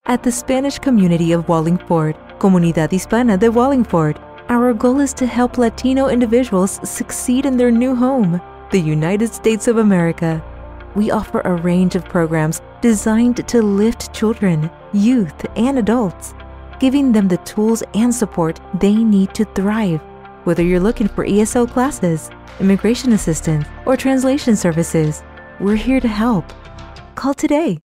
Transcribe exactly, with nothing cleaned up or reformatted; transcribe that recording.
At the Spanish community of Wallingford, Comunidad Hispana de Wallingford, our goal is to help Latino individuals succeed in their new home, the United States of America. We offer a range of programs designed to lift children, youth, and adults, giving them the tools and support they need to thrive. Whether you're looking for E S L classes, immigration assistance, or translation services, we're here to help. Call today.